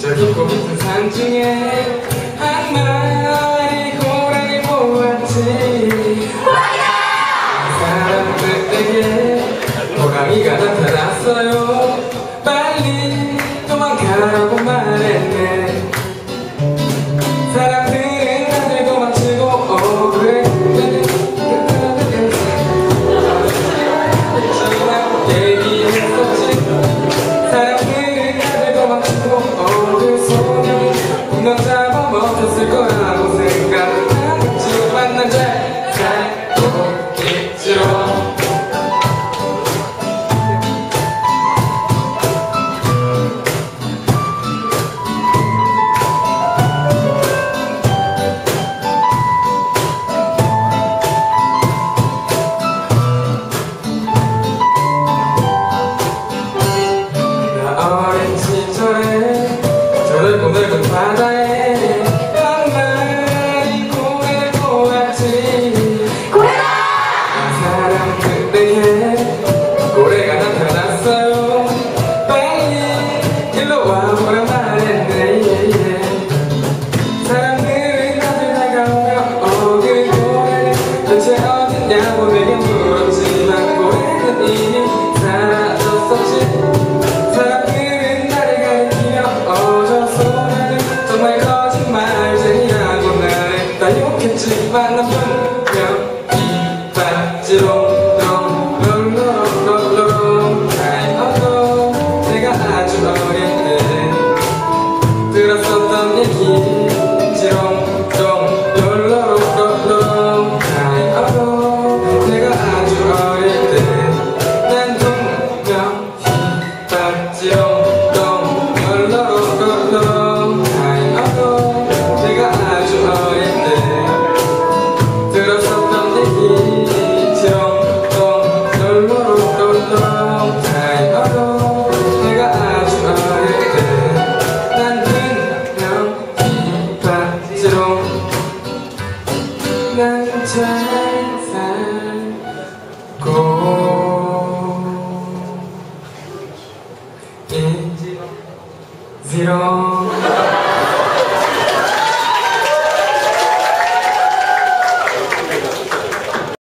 저 깊고 깊은 산 중에 한 마리 호랑이 보았지. 사람들에게 호랑이가 나타났어요. 빨리 도망가라고 말했네. 사람들은 다들 도망치고 그래 얘기했었지. 사람들은 다들 도망치고 그 소녀는 넌 잡아먹혔을 거라고 생각하지만 난 잘 살고 있지롱. 어린 시절에 저 넓은 바다에 한 마리 고래를 보았지. 고래다! 사람들에게 고래가 나타났어요. 빨리 일로 와보라 말했네. 사람들은 다들 다가오며 그 고래는 도대체 어딨냐고 내게 물었지만 고래는 이미 사라졌었지. 사람들은 나를 가리키며 저 소녀는 정말 거짓말쟁이라고 나를 다 욕했지만 난 분명 이봤지롱 롱롱롱롱롱 아이고 내가 아주 어릴 때 들었었던 얘기지롱 롱롱롱롱 아이고 내가 아주 어릴 때 난 분명 이봤지롱